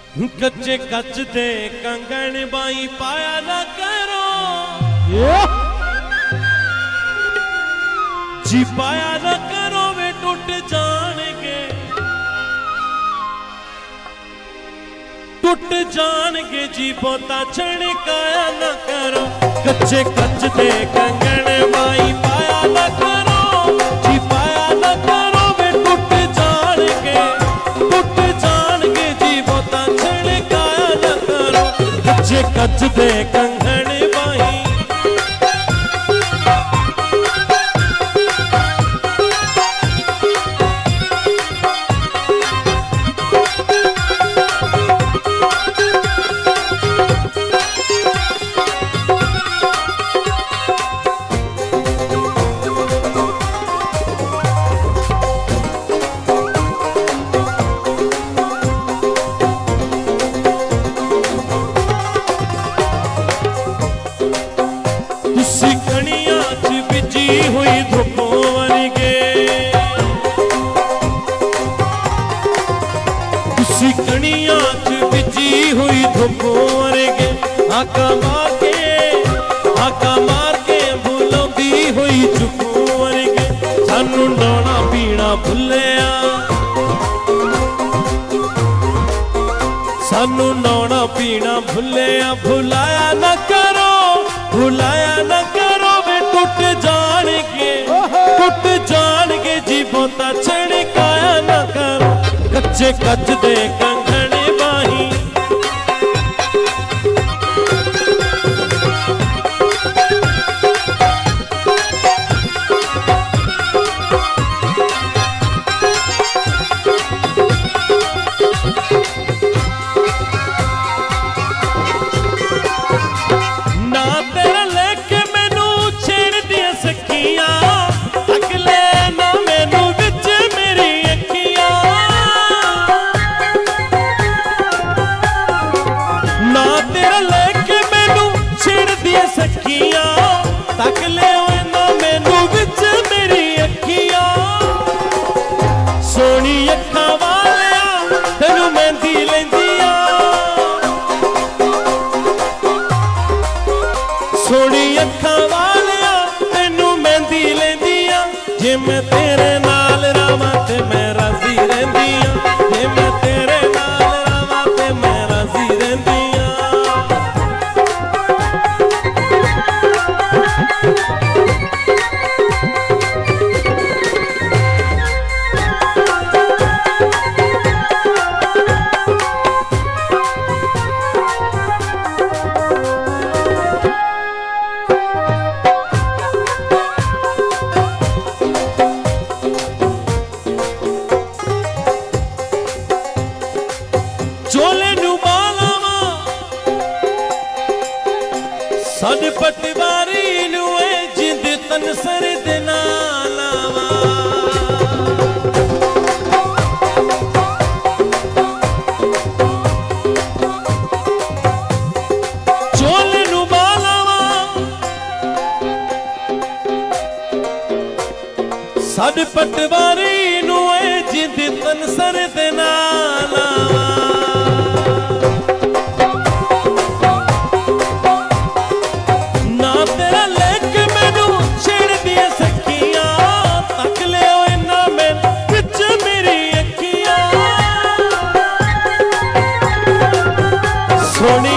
कच्चे कच दे कंगन बाई पाया ना करो जी, पाया ना करो वे टूट जाएंगे, टूट जाएंगे जी, पोता छिड़काया ना करो। कच्चे कच दे कंगन बाई पाया ना करो जी, पाया ना करो वे टूट जाएंगे, टूट जाएंगे जी, पोता छिड़काया ना करो। कच्चे कच दे कंगन बाई हाका मार के बुलांदी हुई चुप्पू वर्गे, सानू नौना पीना भुलिया, सानू नौना पीना भुलिया, भुलाया न करो, भुलाया न करो वे टूट जाएंगे जी, पोता छिड़काया न करो। कच्चे कच दे कंगन बाही पटवारी नुए जिंद तन सर दे नाला, ना तेरा लेक मैनू छेड़ दिए सखियां, तक ले ना मैं बिच मेरी अखियां, सोनी